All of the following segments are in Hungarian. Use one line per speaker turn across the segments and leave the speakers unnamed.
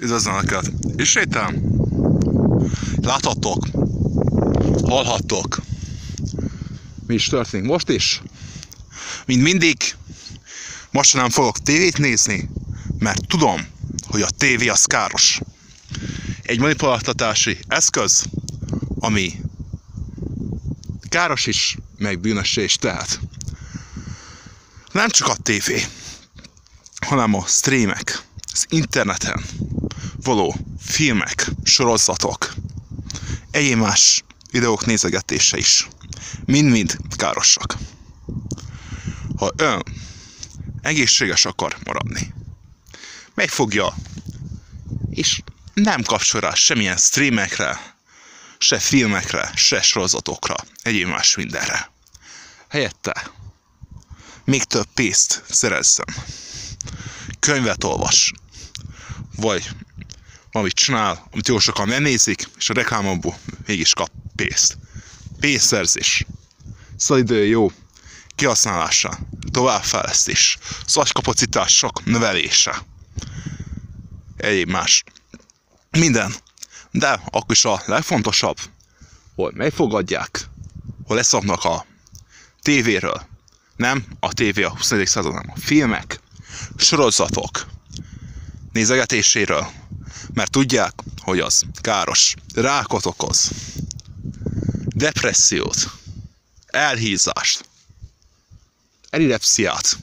Üdvözlöm Önöket! Ismételem! Láthattok, hallhattok, mi is történik most is. Mint mindig, most nem fogok tévét nézni, mert tudom, hogy a tévé az káros. Egy manipuláltatási eszköz, ami káros is, meg bűnössé is tehet. Nem csak a tévé, hanem a streamek, az interneten való filmek, sorozatok, egyéb más videók nézegetése is mind-mind károsak. Ha ön egészséges akar maradni, megfogja, és nem kapcsol rá semmilyen streamekre, se filmekre, se sorozatokra, egyéb más mindenre. Helyette még több pénzt szerezzen. Könyvet olvas, vagy valamit csinál, amit jó sokan nem nézik, és a reklámokból mégis kap pénzt. Pénzszerzés, szabadidő jó kihasználása, továbbfejlesztés, szakapacitások növelése, egyéb más. Minden. De akkor is a legfontosabb, hogy megfogadják, hogy leszoknak a tévéről. Nem a tévé a 21. század, hanem a filmek, sorozatok nézegetéséről, mert tudják, hogy az káros, rákot okoz, depressziót, elhízást, epilepsziát,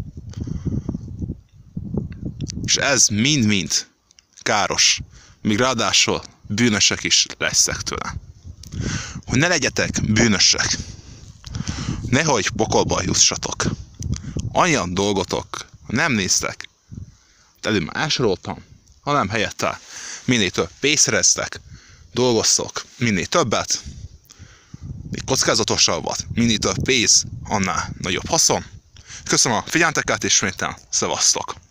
és ez mind-mind káros, míg ráadásul bűnösek is lesznek tőle. Hogy ne legyetek bűnösek, nehogy pokolba jussatok, olyan dolgotok nem néztek, előbb már elsoroltam, hanem helyette minél több pénzt szereztek, dolgoztok minél többet, még kockázatosabbat, minél több pénz, annál nagyobb haszon. Köszönöm a figyelmeteket, és ismételten szevasztok!